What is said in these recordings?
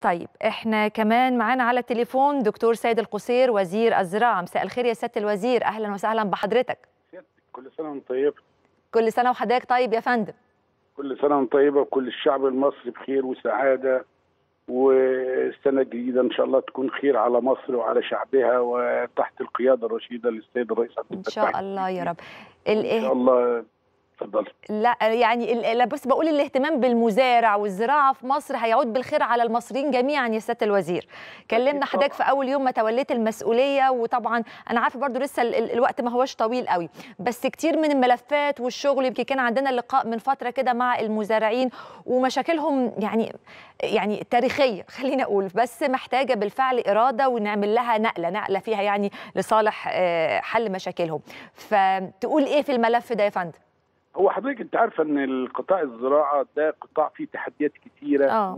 طيب احنا كمان معانا على التليفون دكتور سيد القصير وزير الزراعة. مساء الخير يا سيادة الوزير، أهلا وسهلا بحضرتك. كل سنة وانت طيبة. كل سنة وحضرتك طيب يا فندم. كل سنة وانت طيبة وكل الشعب المصري بخير وسعادة، والسنة الجديدة إن شاء الله تكون خير على مصر وعلى شعبها وتحت القيادة الرشيدة للسيد الرئيس عبد الفتاح إن شاء الله يا رب. إن شاء الله. اتفضل. لا يعني بس بقول الاهتمام بالمزارع والزراعة في مصر هيعود بالخير على المصريين جميعا يا سيادة الوزير. كلمنا حضرتك في أول يوم ما توليت المسؤولية، وطبعا أنا عارفة برضو لسه الوقت ما هوش طويل قوي، بس كتير من الملفات والشغل. يمكن كان عندنا لقاء من فترة كده مع المزارعين ومشاكلهم يعني تاريخية خلينا أقول، بس محتاجة بالفعل إرادة ونعمل لها نقلة فيها يعني لصالح حل مشاكلهم. فتقول إيه في الملف ده يا فندم؟ هو حضرتك انت عارفه ان القطاع الزراعه ده قطاع فيه تحديات كتيره،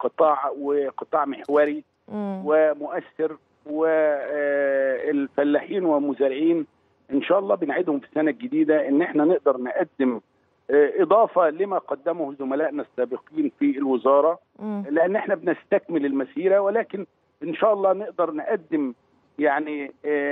وقطاع محوري ومؤثر، والفلاحين والمزارعين ان شاء الله بنعيدهم في السنه الجديده ان احنا نقدر نقدم اضافه لما قدمه زملائنا السابقين في الوزاره، لان احنا بنستكمل المسيره، ولكن ان شاء الله نقدر نقدم يعني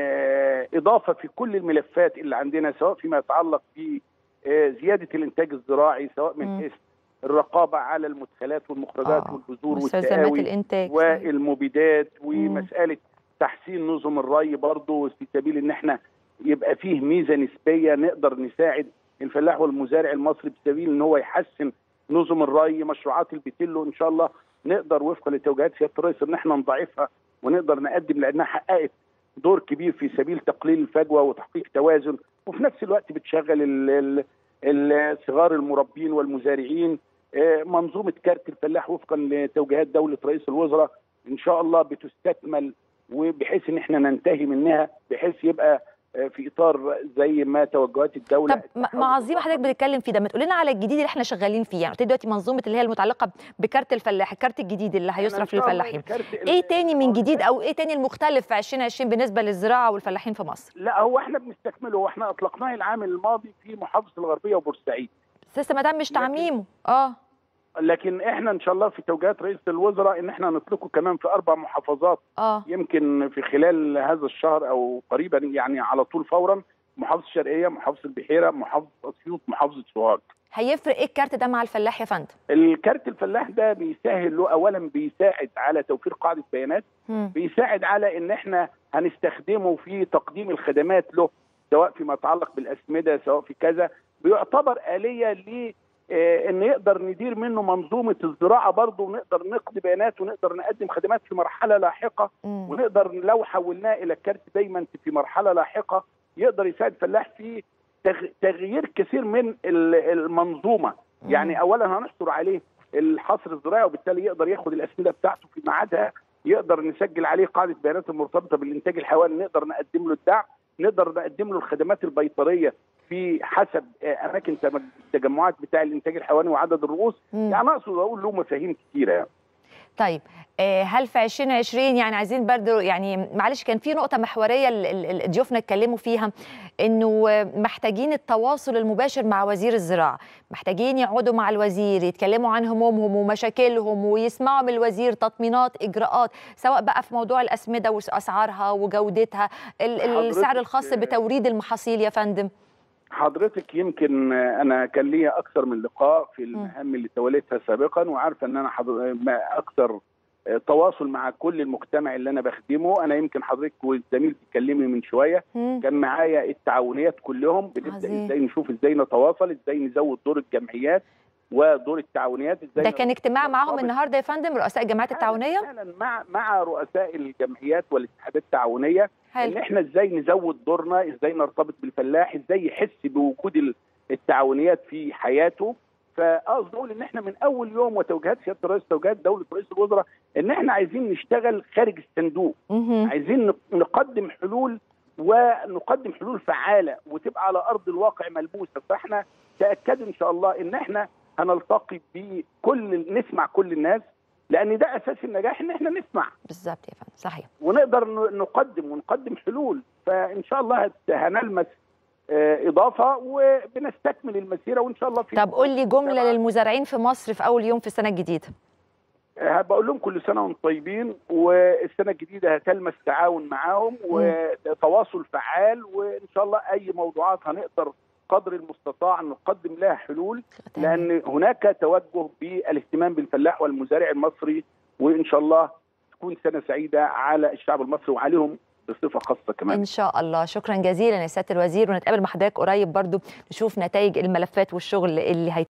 اضافه في كل الملفات اللي عندنا، سواء فيما يتعلق ب زيادة الإنتاج الزراعي، سواء من حيث الرقابة على المدخلات والمخرجات والبذور والتقاوي والمبيدات، ومسألة تحسين نظم الري برضه في سبيل إن احنا يبقى فيه ميزة نسبية نقدر نساعد الفلاح والمزارع المصري بسبيل إن هو يحسن نظم الري. مشروعات البتلو إن شاء الله نقدر وفقا لتوجيهات سيادة الرئيس إن احنا نضاعفها ونقدر نقدم، لأنها حققت دور كبير في سبيل تقليل الفجوه وتحقيق توازن، وفي نفس الوقت بتشغل صغار المربين والمزارعين. منظومه كارت الفلاح وفقا لتوجيهات دوله رئيس الوزراء ان شاء الله بتستكمل، وبحيث ان احنا ننتهي منها بحيث يبقى في اطار زي ما توجهات الدوله. طب معظم حضرتك بتتكلم فيه ده، ما تقول لنا على الجديد اللي احنا شغالين فيه. يعني دلوقتي منظومه اللي هي المتعلقه بكارت الفلاح، الكارت الجديد اللي هيصرف للفلاحين، ايه تاني من جديد او ايه تاني المختلف في 2020 بالنسبه للزراعه والفلاحين في مصر؟ لا هو احنا بنستكمله، واحنا اطلقناه العام الماضي في محافظه الغربيه وبورسعيد. لسه ما تمش تعميمه. لكن احنا ان شاء الله في توجيهات رئيس الوزراء ان احنا نطلقه كمان في 4 محافظات. يمكن في خلال هذا الشهر او قريبا، يعني على طول فورا. محافظه الشرقيه، محافظه البحيره، محافظه اسيوط، محافظه سوهاج. هيفرق ايه الكارت ده مع الفلاح يا فندم؟ الكارت الفلاح ده بيسهل له، اولا بيساعد على توفير قاعده بيانات، بيساعد على ان احنا هنستخدمه في تقديم الخدمات له، سواء فيما يتعلق بالاسمده سواء في كذا. بيعتبر آلية ل ان يقدر ندير منه منظومه الزراعه برضه، ونقدر نقضي بيانات ونقدر نقدم خدمات في مرحله لاحقه، ونقدر لو حولناه الى الكارت دايما في مرحله لاحقه يقدر يساعد الفلاح في تغيير كثير من المنظومه. يعني اولا هنحصر عليه الحصر الزراعي، وبالتالي يقدر ياخد الاسمده بتاعته في ميعادها، يقدر نسجل عليه قاعده بيانات المرتبطه بالانتاج الحيواني، نقدر نقدم له الدعم، نقدر نقدم له الخدمات البيطريه في حسب اماكن التجمعات بتاع الانتاج الحيواني وعدد الرؤوس. يعني اقصد اقول له مفاهيم كثيره يعني. طيب هل في 2020 يعني عايزين برضه، يعني معلش كان في نقطة محورية ضيوفنا اتكلموا فيها، انه محتاجين التواصل المباشر مع وزير الزراعة، محتاجين يقعدوا مع الوزير يتكلموا عن همومهم ومشاكلهم ويسمعوا من الوزير تطمينات اجراءات، سواء بقى في موضوع الأسمدة واسعارها وجودتها، السعر الخاص بتوريد المحاصيل يا فندم. حضرتك يمكن انا كان ليا اكثر من لقاء في المهام اللي توليتها سابقا، وعارفه ان انا اكثر تواصل مع كل المجتمع اللي انا بخدمه. انا يمكن حضرتك والزميل بتتكلمي من شويه كان معايا التعاونيات كلهم، بنبدا ازاي نشوف ازاي نتواصل، ازاي نزود دور الجمعيات ودور التعاونيات. ازاي ده كان اجتماع معاهم النهارده يا فندم، رؤساء الجمعيات التعاونيه؟ فعلا مع رؤساء الجمعيات والاتحادات التعاونيه. ان احنا ازاي نزود دورنا، ازاي نرتبط بالفلاح، ازاي يحس بوجود التعاونيات في حياته. فقصد اقول ان احنا من اول يوم وتوجيهات سياده الرئيس، توجيهات دوله رئيس الوزراء، ان احنا عايزين نشتغل خارج الصندوق، عايزين نقدم حلول، ونقدم حلول فعاله وتبقى على ارض الواقع ملموسه. فاحنا تاكدوا ان شاء الله ان احنا هنلتقي نسمع كل الناس، لان ده اساس النجاح، ان احنا نسمع. بالظبط يا فندم، صحيح. ونقدر نقدم حلول، فان شاء الله هنلمس اضافه وبنستكمل المسيره وان شاء الله. طب قول لي جمله للمزارعين في مصر في اول يوم في السنه الجديده. بقول لهم كل سنه وانتم طيبين، والسنه الجديده هتلمس تعاون معاهم وتواصل فعال، وان شاء الله اي موضوعات هنقدر قدر المستطاع نقدم لها حلول، لان هناك توجه بالاهتمام بالفلاح والمزارع المصري، وان شاء الله تكون سنه سعيده على الشعب المصري وعليهم بصفه خاصه كمان ان شاء الله. شكرا جزيلا يا سياده الوزير، ونتقابل مع حضرتك قريب برضو نشوف نتائج الملفات والشغل اللي